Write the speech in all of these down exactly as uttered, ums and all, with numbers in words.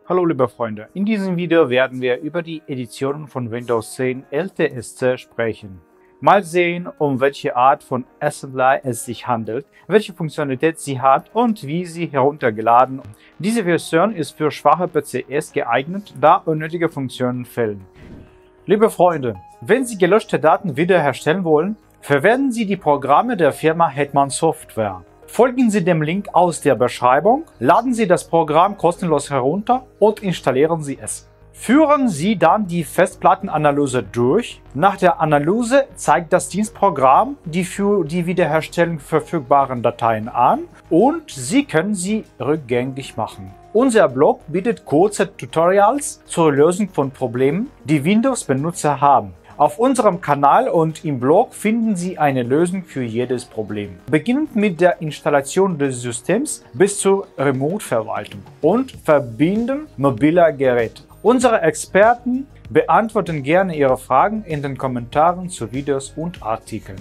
Hallo liebe Freunde, in diesem Video werden wir über die Editionen von Windows zehn L T S C sprechen. Mal sehen, um welche Art von Assembly es sich handelt, welche Funktionalität sie hat und wie sie heruntergeladen. Diese Version ist für schwache P C Es geeignet, da unnötige Funktionen fehlen. Liebe Freunde, wenn Sie gelöschte Daten wiederherstellen wollen, verwenden Sie die Programme der Firma Hetman Software. Folgen Sie dem Link aus der Beschreibung, laden Sie das Programm kostenlos herunter und installieren Sie es. Führen Sie dann die Festplattenanalyse durch. Nach der Analyse zeigt das Dienstprogramm die für die Wiederherstellung verfügbaren Dateien an und Sie können sie rückgängig machen. Unser Blog bietet kurze Tutorials zur Lösung von Problemen, die Windows-Benutzer haben. Auf unserem Kanal und im Blog finden Sie eine Lösung für jedes Problem. Beginnend mit der Installation des Systems bis zur Remote-Verwaltung und Verbinden mobiler Geräte. Unsere Experten beantworten gerne Ihre Fragen in den Kommentaren zu Videos und Artikeln.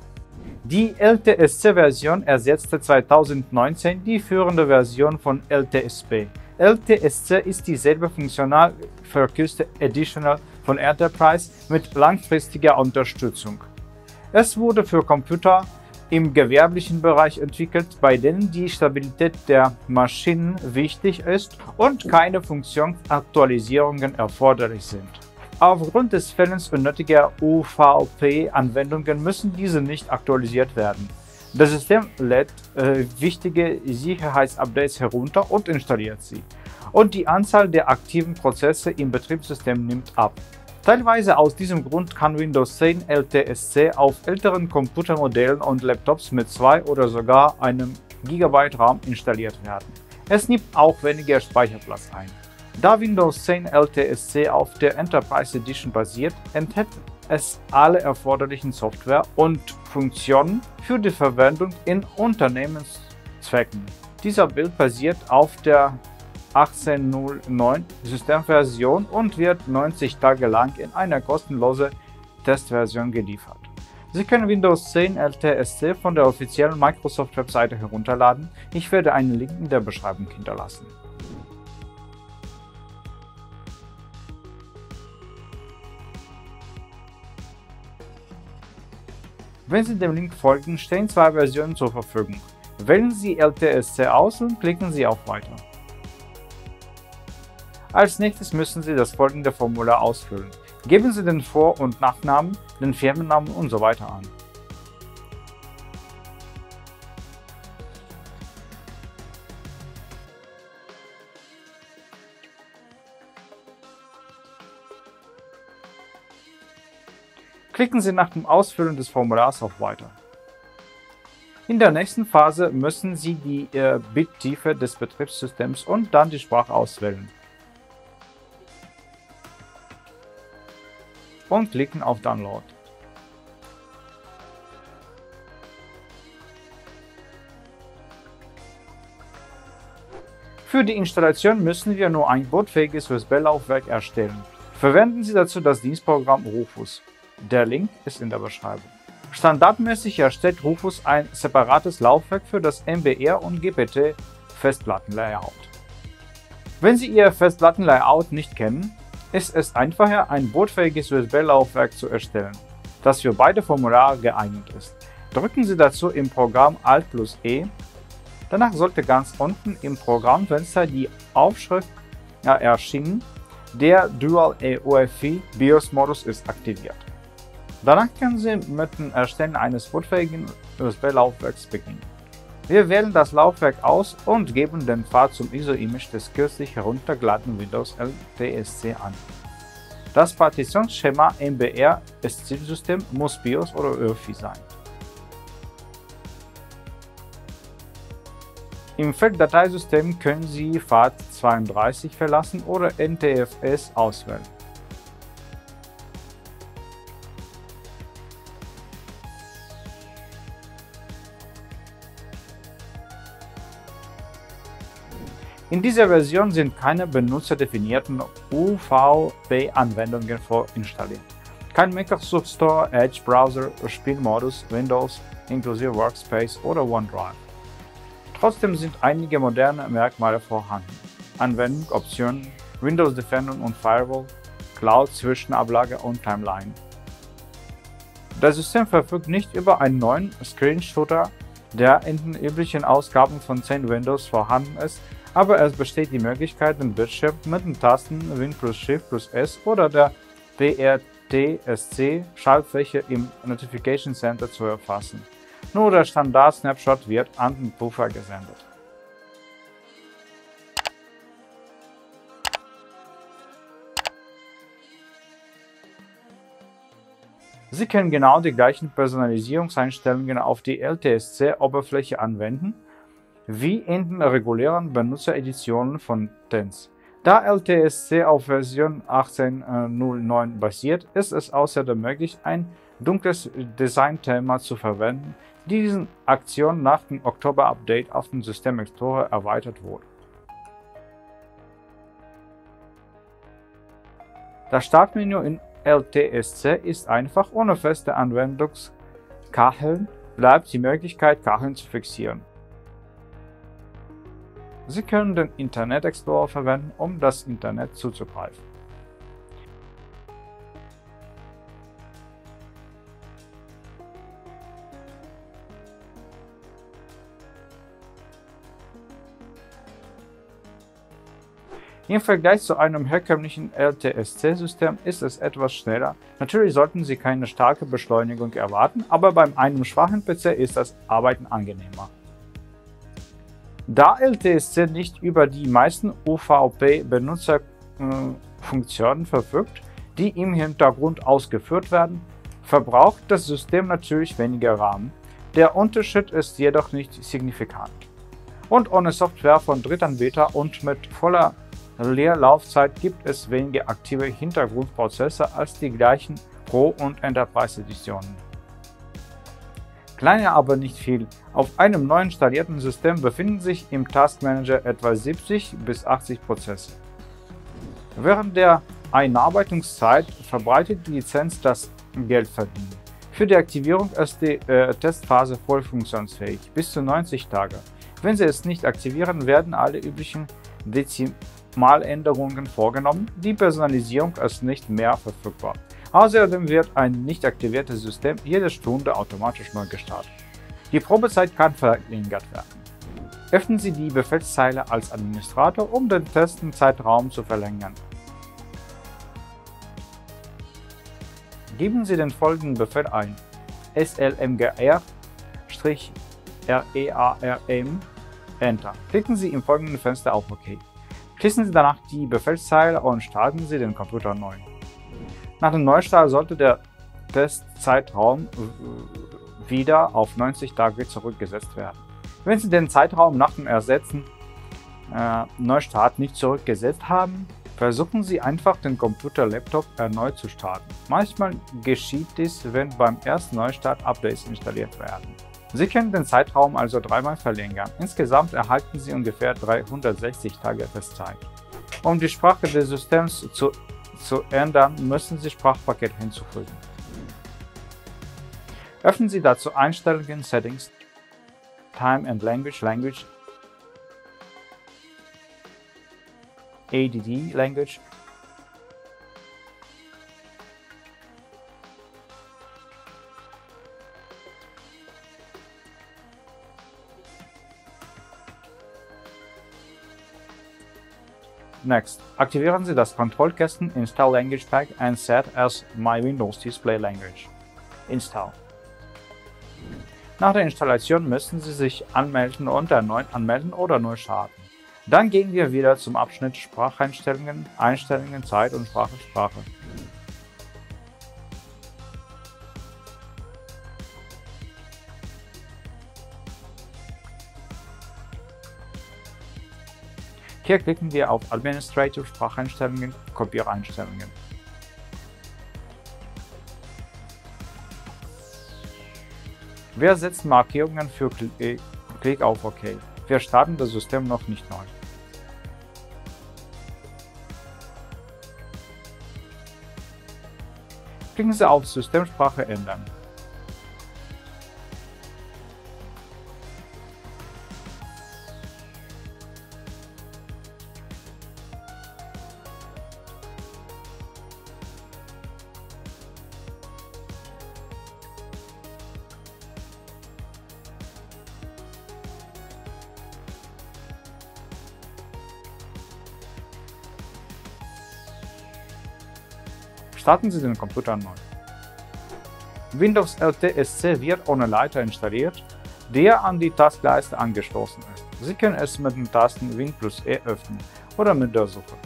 Die L T S C-Version ersetzte zweitausendneunzehn die führende Version von L T S P. L T S C ist dieselbe funktional verkürzte Additional von Enterprise mit langfristiger Unterstützung. Es wurde für Computer im gewerblichen Bereich entwickelt, bei denen die Stabilität der Maschinen wichtig ist und keine Funktionsaktualisierungen erforderlich sind. Aufgrund des Fehlens unnötiger U V P-Anwendungen müssen diese nicht aktualisiert werden. Das System lädt äh, wichtige Sicherheitsupdates herunter und installiert sie. Und die Anzahl der aktiven Prozesse im Betriebssystem nimmt ab. Teilweise aus diesem Grund kann Windows zehn L T S C auf älteren Computermodellen und Laptops mit zwei oder sogar einem Gigabyte RAM installiert werden. Es nimmt auch weniger Speicherplatz ein. Da Windows zehn L T S C auf der Enterprise Edition basiert, enthält es alle erforderlichen Software und Funktionen für die Verwendung in Unternehmenszwecken. Dieser Build basiert auf der achtzehn Punkt null neun Systemversion und wird neunzig Tage lang in einer kostenlosen Testversion geliefert. Sie können Windows zehn L T S C von der offiziellen Microsoft-Webseite herunterladen. Ich werde einen Link in der Beschreibung hinterlassen. Wenn Sie dem Link folgen, stehen zwei Versionen zur Verfügung. Wählen Sie L T S C aus und klicken Sie auf Weiter. Als nächstes müssen Sie das folgende Formular ausfüllen. Geben Sie den Vor- und Nachnamen, den Firmennamen und so weiter an. Klicken Sie nach dem Ausfüllen des Formulars auf Weiter. In der nächsten Phase müssen Sie die äh, Bittiefe des Betriebssystems und dann die Sprache auswählen. Und klicken auf Download. Für die Installation müssen wir nur ein bootfähiges U S B-Laufwerk erstellen. Verwenden Sie dazu das Dienstprogramm Rufus. Der Link ist in der Beschreibung. Standardmäßig erstellt Rufus ein separates Laufwerk für das M B R und G P T Festplattenlayout. Wenn Sie Ihr Festplattenlayout nicht kennen, ist es einfacher, ein bootfähiges U S B-Laufwerk zu erstellen, das für beide Formulare geeignet ist. Drücken Sie dazu im Programm Alt plus E. Danach sollte ganz unten im Programmfenster die Aufschrift ja, erscheinen, der Dual E U E F I BIOS-Modus ist aktiviert. Danach können Sie mit dem Erstellen eines bootfähigen U S B-Laufwerks beginnen. Wir wählen das Laufwerk aus und geben den Pfad zum I S O-Image des kürzlich heruntergeladenen Windows L T S C an. Das Partitionsschema M B R ist Zielsystem, muss BIOS oder U E F I sein. Im Feld Dateisystem können Sie Pfad zweiunddreißig verlassen oder N T F S auswählen. In dieser Version sind keine benutzerdefinierten U V P-Anwendungen vorinstalliert. Kein Microsoft Store, Edge Browser, Spielmodus, Windows, inklusive Workspace oder OneDrive. Trotzdem sind einige moderne Merkmale vorhanden. Anwendung, Optionen, Windows Defender und Firewall, Cloud, Zwischenablage und Timeline. Das System verfügt nicht über einen neuen Screenshooter, der in den üblichen Ausgaben von zehn Windows vorhanden ist, aber es besteht die Möglichkeit, den Bildschirm mit den Tasten Win plus Shift plus S oder der W R T S C-Schaltfläche im Notification Center zu erfassen. Nur der Standard-Snapshot wird an den Puffer gesendet. Sie können genau die gleichen Personalisierungseinstellungen auf die L T S C-Oberfläche anwenden, wie in den regulären Benutzereditionen von T E N S. Da L T S C auf Version achtzehn Punkt null neun basiert, ist es außerdem möglich, ein dunkles Designthema zu verwenden, die diesen Aktion nach dem Oktober-Update auf dem System Explorer erweitert wurde. Das Startmenü in L T S C ist einfach. Ohne feste Anwendungskacheln bleibt die Möglichkeit, Kacheln zu fixieren. Sie können den Internet Explorer verwenden, um das Internet zuzugreifen. Im Vergleich zu einem herkömmlichen L T S C-System ist es etwas schneller. Natürlich sollten Sie keine starke Beschleunigung erwarten, aber bei einem schwachen P C ist das Arbeiten angenehmer. Da L T S C nicht über die meisten U V P-Benutzerfunktionen verfügt, die im Hintergrund ausgeführt werden, verbraucht das System natürlich weniger RAM. Der Unterschied ist jedoch nicht signifikant. Und ohne Software von Drittanbietern und mit voller Leerlaufzeit gibt es weniger aktive Hintergrundprozesse als die gleichen Pro- und Enterprise-Editionen. Kleiner, aber nicht viel. Auf einem neu installierten System befinden sich im Task Manager etwa siebzig bis achtzig Prozesse. Während der Einarbeitungszeit verbreitet die Lizenz das Geldverdienen. Für die Aktivierung ist die äh, Testphase voll funktionsfähig, bis zu neunzig Tage. Wenn Sie es nicht aktivieren, werden alle üblichen Dezimaländerungen vorgenommen. Die Personalisierung ist nicht mehr verfügbar. Außerdem wird ein nicht aktiviertes System jede Stunde automatisch neu gestartet. Die Probezeit kann verlängert werden. Öffnen Sie die Befehlszeile als Administrator, um den Testenzeitraum zu verlängern. Geben Sie den folgenden Befehl ein: slmgr-rearm Enter. Klicken Sie im folgenden Fenster auf OK. Schließen Sie danach die Befehlszeile und starten Sie den Computer neu. Nach dem Neustart sollte der Testzeitraum wieder auf neunzig Tage zurückgesetzt werden. Wenn Sie den Zeitraum nach dem ersetzten äh, Neustart nicht zurückgesetzt haben, versuchen Sie einfach, den Computer-Laptop erneut zu starten. Manchmal geschieht dies, wenn beim ersten Neustart Updates installiert werden. Sie können den Zeitraum also dreimal verlängern. Insgesamt erhalten Sie ungefähr dreihundertsechzig Tage Testzeit. Um die Sprache des Systems zu, zu ändern, müssen Sie Sprachpaket hinzufügen. Öffnen Sie dazu Einstellungen, Settings, Time and Language, Language, A D D Language, Next, aktivieren Sie das Kontrollkästchen Install Language Pack and set as My Windows Display Language. Install. Nach der Installation müssen Sie sich anmelden und erneut anmelden oder neu starten. Dann gehen wir wieder zum Abschnitt Spracheinstellungen, Einstellungen, Zeit und Sprache, Sprache. Hier klicken wir auf Administrative Spracheinstellungen, Kopiereinstellungen. Wir setzen Markierungen für Klick, Klick auf OK. Wir starten das System noch nicht neu. Klicken Sie auf Systemsprache ändern. Starten Sie den Computer neu. Windows L T S C wird ohne Leiter installiert, der an die Taskleiste angeschlossen ist. Sie können es mit den Tasten Win plus E öffnen oder mit der Suche.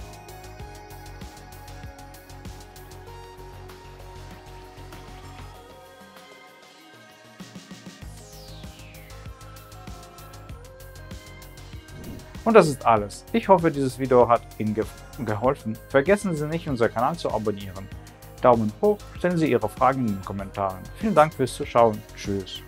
Und das ist alles. Ich hoffe, dieses Video hat Ihnen ge geholfen. Vergessen Sie nicht, unseren Kanal zu abonnieren. Daumen hoch, stellen Sie Ihre Fragen in den Kommentaren. Vielen Dank fürs Zuschauen. Tschüss.